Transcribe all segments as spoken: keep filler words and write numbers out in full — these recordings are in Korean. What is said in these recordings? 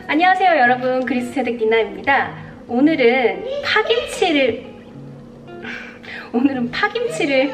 안녕하세요 여러분, 그리스세댁 니나입니다. 오늘은 파김치를 오늘은 파김치를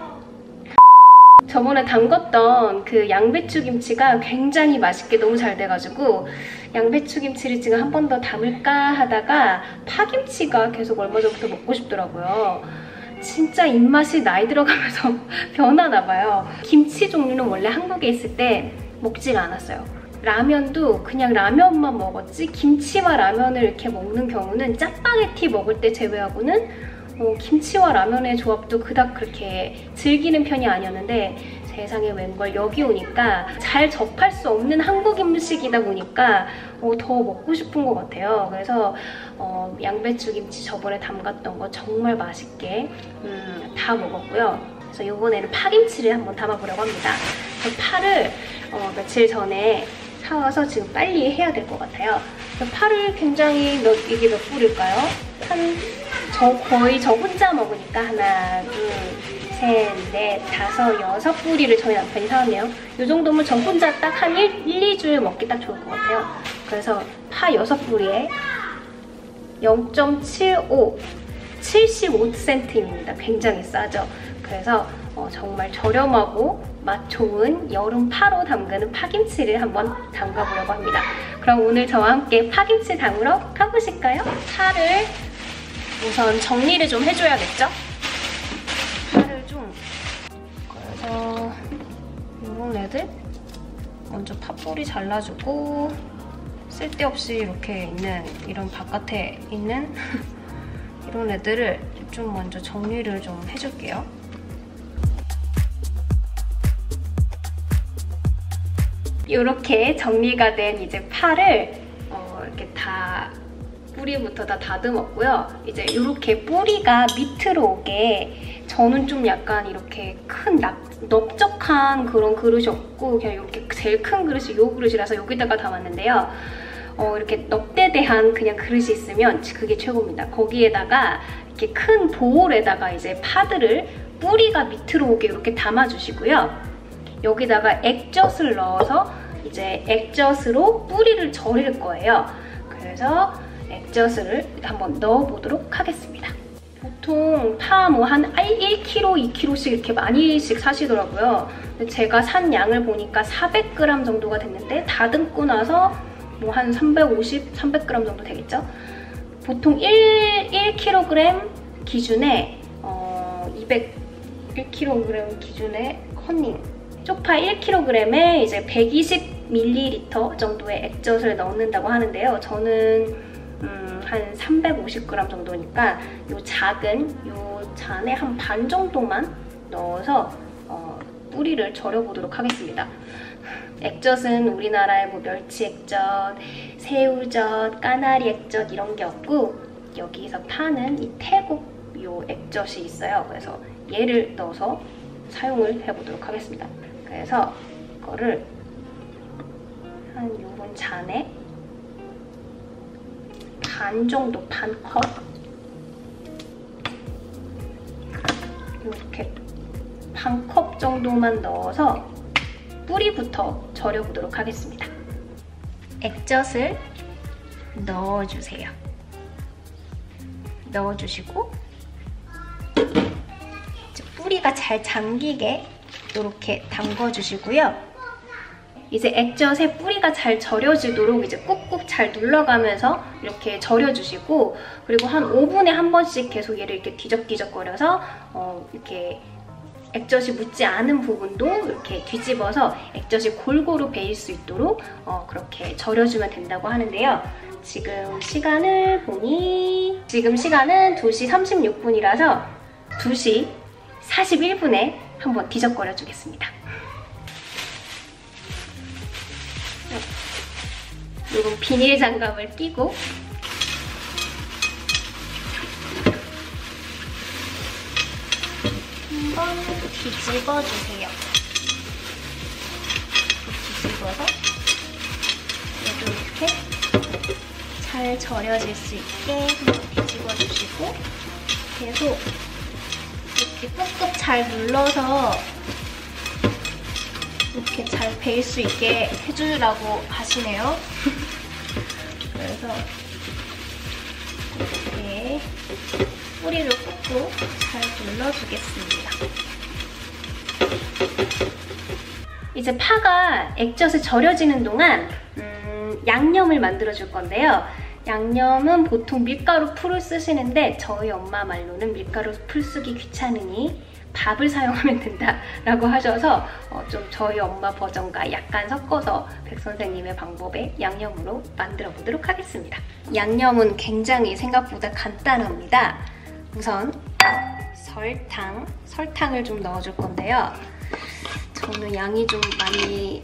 저번에 담궜던 그 양배추김치가 굉장히 맛있게 너무 잘 돼가지고 양배추김치를 지금 한 번 더 담을까 하다가 파김치가 계속 얼마 전부터 먹고 싶더라고요. 진짜 입맛이 나이 들어가면서 변하나봐요. 김치 종류는 원래 한국에 있을 때 먹지가 않았어요. 라면도 그냥 라면만 먹었지 김치와 라면을 이렇게 먹는 경우는 짜파게티 먹을 때 제외하고는 어, 김치와 라면의 조합도 그닥 그렇게 즐기는 편이 아니었는데 세상에 웬걸 여기 오니까 잘 접할 수 없는 한국 음식이다 보니까 어, 더 먹고 싶은 것 같아요. 그래서 어, 양배추김치 저번에 담갔던 거 정말 맛있게 음, 다 먹었고요. 그래서 이번에는 파김치를 한번 담아보려고 합니다. 그 파를 어, 며칠 전에 사와서 지금 빨리 해야 될 것 같아요. 파를 굉장히 몇, 이게 몇 뿌릴까요? 한, 저 거의 저 혼자 먹으니까 하나, 둘, 셋, 넷, 다섯, 여섯 뿌리를 저희 남편이 사왔네요. 이 정도면 저 혼자 딱 한 일, 이 줄 먹기 딱 좋을 것 같아요. 그래서 파 여섯 뿌리에 영 점 칠오, 칠십오 센티미터입니다. 굉장히 싸죠? 그래서 어, 정말 저렴하고 맛 좋은 여름 파로 담그는 파김치를 한번 담가보려고 합니다. 그럼 오늘 저와 함께 파김치 담으러 가보실까요? 파를 우선 정리를 좀 해줘야겠죠? 파를 좀 그래서 이런 애들 먼저 파뿌리 잘라주고 쓸데없이 이렇게 있는 이런 바깥에 있는 이런 애들을 좀 먼저 정리를 좀 해줄게요. 이렇게 정리가 된 이제 파를 어, 이렇게 다 뿌리부터 다 다듬었고요. 이제 이렇게 뿌리가 밑으로 오게 저는 좀 약간 이렇게 큰 납, 넓적한 그런 그릇이 없고 그냥 이렇게 제일 큰 그릇이 이 그릇이라서 여기다가 담았는데요. 어, 이렇게 넙대대한 그냥 그릇이 있으면 그게 최고입니다. 거기에다가 이렇게 큰 보울에다가 이제 파들을 뿌리가 밑으로 오게 이렇게 담아주시고요. 여기다가 액젓을 넣어서 이제 액젓으로 뿌리를 절일 거예요. 그래서 액젓을 한번 넣어보도록 하겠습니다. 보통 파 뭐 한 일 킬로그램, 이 킬로그램씩 이렇게 많이씩 사시더라고요. 근데 제가 산 양을 보니까 사백 그램 정도가 됐는데 다듬고 나서 뭐 한 삼백오십, 삼백 그램 정도 되겠죠? 보통 일 킬로그램 기준에 어, 이백, 일 킬로그램 기준에 커닝 쪽파 일 킬로그램에 이제 백이십 밀리리터 정도의 액젓을 넣는다고 하는데요. 저는 음, 한 삼백오십 그램 정도니까 이 작은 이 잔에 한 반 정도만 넣어서 어, 뿌리를 절여보도록 하겠습니다. 액젓은 우리나라의 뭐 멸치 액젓, 새우젓, 까나리 액젓 이런 게 없고 여기서 파는 이 태국 이 액젓이 있어요. 그래서 얘를 넣어서 사용을 해보도록 하겠습니다. 그래서 이거를 한 요런 잔에 반 정도, 반 컵 이렇게 반 컵 정도만 넣어서 뿌리부터 절여보도록 하겠습니다. 액젓을 넣어주세요. 넣어주시고 뿌리가 잘 잠기게 이렇게 담궈주시고요. 이제 액젓에 뿌리가 잘 절여지도록 이제 꾹꾹 잘 눌러가면서 이렇게 절여주시고 그리고 한 오 분에 한 번씩 계속 얘를 이렇게 뒤적뒤적거려서 어, 이렇게 액젓이 묻지 않은 부분도 이렇게 뒤집어서 액젓이 골고루 배일 수 있도록 어, 그렇게 절여주면 된다고 하는데요. 지금 시간을 보니 지금 시간은 두 시 삼십육 분이라서 두 시 사십일 분에 한번 뒤적거려 주겠습니다. 이건 비닐 장갑을 끼고 한번 뒤집어 주세요. 뒤집어서 얘도 이렇게 잘 절여질 수 있게 뒤집어 주시고 계속 이렇게 꾹꾹 잘 눌러서 이렇게 잘 배일 수 있게 해주라고 하시네요. 그래서 이렇게 뿌리를 꽂고 잘 눌러주겠습니다. 이제 파가 액젓에 절여지는 동안 음, 양념을 만들어 줄 건데요. 양념은 보통 밀가루 풀을 쓰시는데 저희 엄마 말로는 밀가루 풀 쓰기 귀찮으니 밥을 사용하면 된다라고 하셔서 어, 좀 저희 엄마 버전과 약간 섞어서 백 선생님의 방법에 양념으로 만들어 보도록 하겠습니다. 양념은 굉장히 생각보다 간단합니다. 우선 설탕, 설탕을 좀 넣어줄 건데요. 저는 양이 좀 많이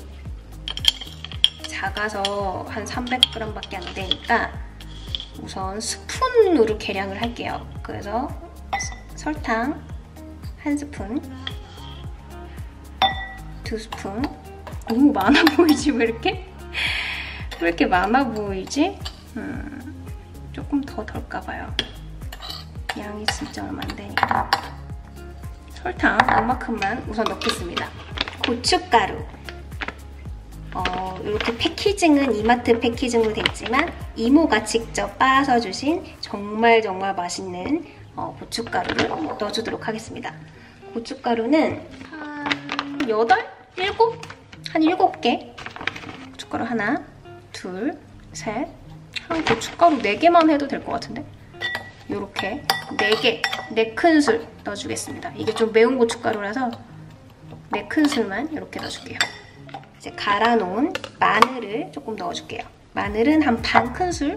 작아서 한 삼백 그램 밖에 안 되니까 우선 스푼으로 계량을 할게요. 그래서 설탕 한 스푼, 두 스푼. 너무 많아 보이지? 왜 이렇게? 왜 이렇게 많아 보이지? 음, 조금 더 덜까봐요. 양이 진짜 얼마 안 되니까. 설탕 이만큼만 우선 넣겠습니다. 고춧가루. 어, 이렇게 패키징은 이마트 패키징으로 됐지만 이모가 직접 빻아서 주신 정말 정말 맛있는 어, 고춧가루를 넣어주도록 하겠습니다. 고춧가루는 한 여덟? 일곱? 한 일곱 개. 고춧가루 하나, 둘, 셋. 한 고춧가루 네 개만 해도 될 것 같은데? 이렇게 네 개, 네 큰술 넣어주겠습니다. 이게 좀 매운 고춧가루라서 네 큰술만 이렇게 넣어줄게요. 이제 갈아놓은 마늘을 조금 넣어줄게요. 마늘은 한 반 큰술,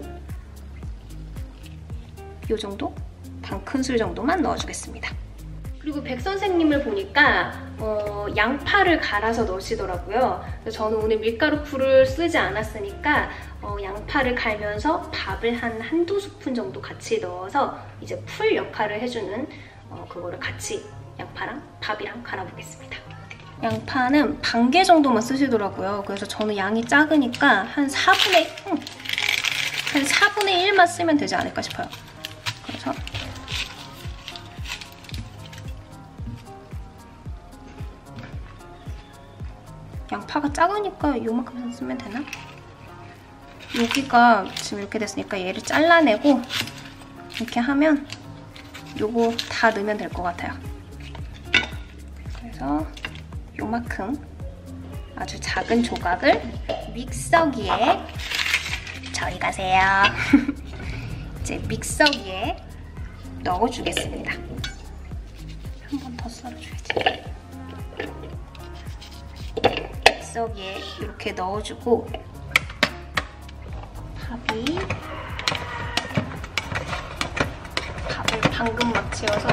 이 정도? 반 큰술 정도만 넣어주겠습니다. 그리고 백 선생님을 보니까 어, 양파를 갈아서 넣으시더라고요. 그래서 저는 오늘 밀가루 풀을 쓰지 않았으니까 어, 양파를 갈면서 밥을 한 한두 스푼 정도 같이 넣어서 이제 풀 역할을 해주는 어, 그거를 같이 양파랑 밥이랑 갈아보겠습니다. 양파는 반 개 정도만 쓰시더라고요. 그래서 저는 양이 작으니까 한 사분의 음, 한 사분의 일만 쓰면 되지 않을까 싶어요. 그래서 양파가 작으니까 요만큼 쓰면 되나? 여기가 지금 이렇게 됐으니까 얘를 잘라내고 이렇게 하면 요거 다 넣으면 될 것 같아요. 그래서 요만큼 아주 작은 조각을 믹서기에 저리 가세요. 이제 믹서기에 넣어주겠습니다. 한 번 더 썰어줘야지. 믹서기에 이렇게 넣어주고 밥이 밥을 방금 막 지어서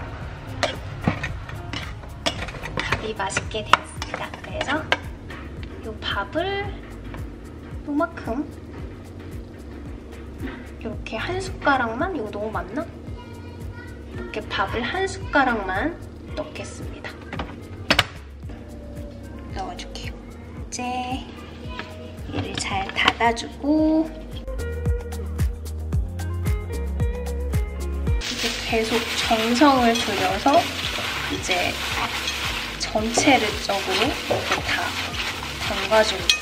밥이 맛있게 됐습니다. 그래서 이 밥을 요만큼 이렇게 한 숟가락만, 이거 너무 많나? 이렇게 밥을 한 숟가락만 넣겠습니다. 넣어줄게요. 이제 얘를 잘 닫아주고 이제 계속 정성을 들여서 이제 전체를 쪽으로 이렇게 다 담가줍니다.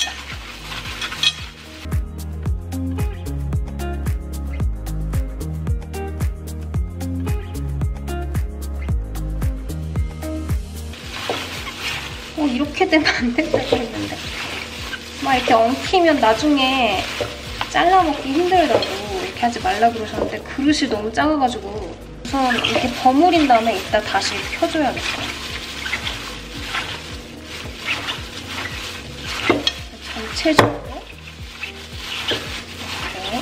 어, 이렇게 되면 안 된다고 했는데 막 이렇게 엉키면 나중에 잘라먹기 힘들다고 이렇게 하지 말라 그러셨는데 그릇이 너무 작아가지고 우선 이렇게 버무린 다음에 이따 다시 펴줘야겠어요. 전체적으로 이렇게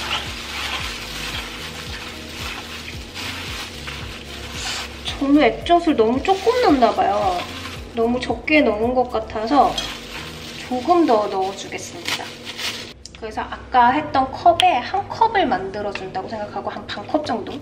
저는 액젓을 너무 조금 넣었나봐요. 너무 적게 넣은 것 같아서 조금 더 넣어주겠습니다. 그래서 아까 했던 컵에 한 컵을 만들어준다고 생각하고 한 반 컵 정도?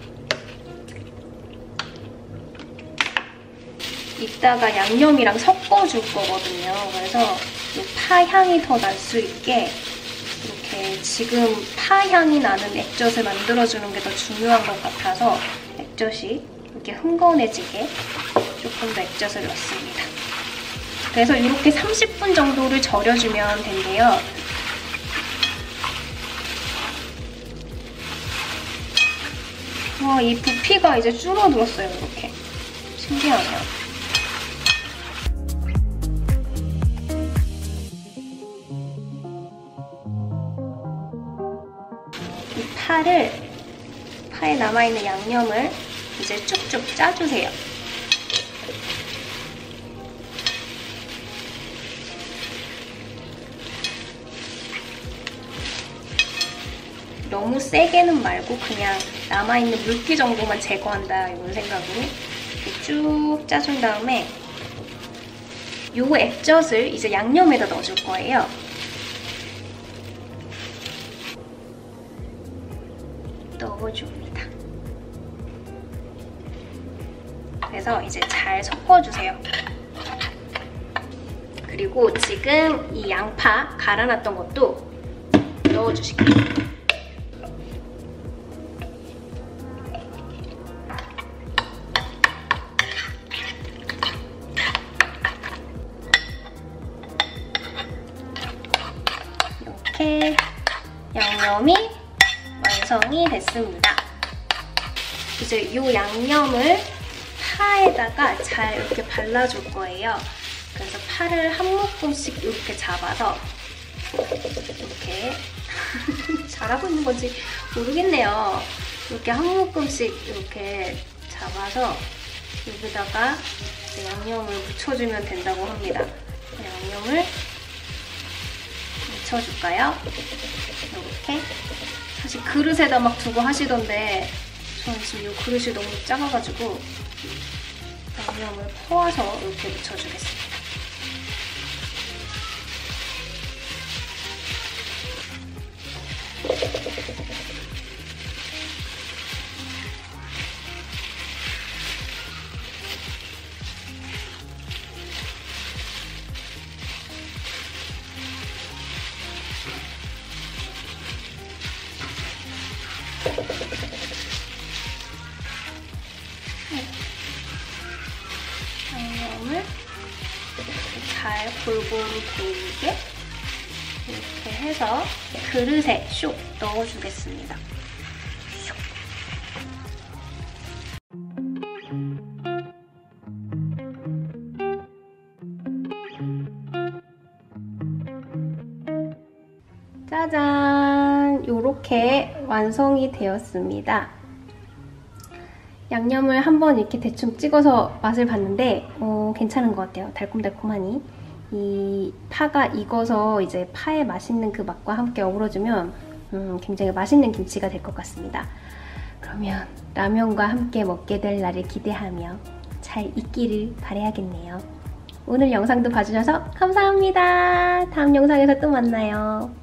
이따가 양념이랑 섞어줄 거거든요. 그래서 이 파 향이 더 날 수 있게 이렇게 지금 파 향이 나는 액젓을 만들어주는 게 더 중요한 것 같아서 액젓이 이렇게 흥건해지게 조금 더 액젓을 넣습니다. 그래서 이렇게 삼십 분 정도를 절여주면 된대요. 와, 이 부피가 이제 줄어들었어요. 이렇게. 신기하네요. 이 파를, 파에 남아있는 양념을 이제 쭉쭉 짜주세요. 너무 세게는 말고 그냥 남아있는 물기 정도만 제거한다 이런 생각으로 이렇게 쭉 짜준 다음에 요 액젓을 이제 양념에다 넣어줄 거예요. 넣어줍니다. 그래서 이제 잘 섞어주세요. 그리고 지금 이 양파 갈아놨던 것도 넣어주실게요. 이렇게 양념이 완성이 됐습니다. 이제 이 양념을 파에다가 잘 이렇게 발라줄 거예요. 그래서 파를 한 묶음씩 이렇게 잡아서 이렇게 잘하고 있는 건지 모르겠네요. 이렇게 한 묶음씩 이렇게 잡아서 여기다가 양념을 묻혀주면 된다고 합니다. 양념을 묻혀줄까요? 이렇게. 사실 그릇에다 막 두고 하시던데 저는 지금 이 그릇이 너무 작아가지고 양념을 퍼와서 이렇게 묻혀주겠습니다. 양념을 잘 골고루 돌게 이렇게 해서 그릇에 슉 넣어주겠습니다. 슉. 짜잔! 요렇게 완성이 되었습니다. 양념을 한번 이렇게 대충 찍어서 맛을 봤는데 어, 괜찮은 것 같아요. 달콤달콤하니. 이 파가 익어서 이제 파의 맛있는 그 맛과 함께 어우러지면 음, 굉장히 맛있는 김치가 될 것 같습니다. 그러면 라면과 함께 먹게 될 날을 기대하며 잘 익기를 바라야겠네요. 오늘 영상도 봐주셔서 감사합니다. 다음 영상에서 또 만나요.